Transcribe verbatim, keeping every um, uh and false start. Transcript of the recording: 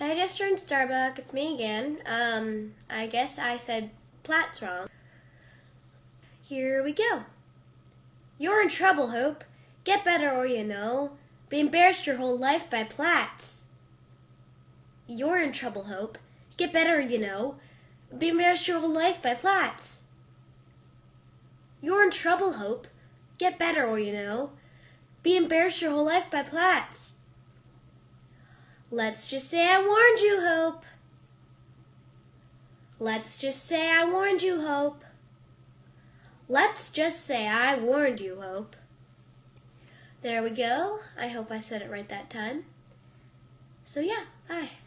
I just turned Starbuck. It's me again. Um, I guess I said Platts wrong. Here we go. You're in trouble, Hope. Get better or you know. Be embarrassed your whole life by Platts. You're in trouble, Hope. Get better, you know. Be embarrassed your whole life by Platts. You're in trouble, Hope. Get better or you know. Be embarrassed your whole life by Platts. Let's just say I warned you, Hope. Let's just say I warned you, Hope. Let's just say I warned you, Hope. There we go. I hope I said it right that time. So yeah, bye.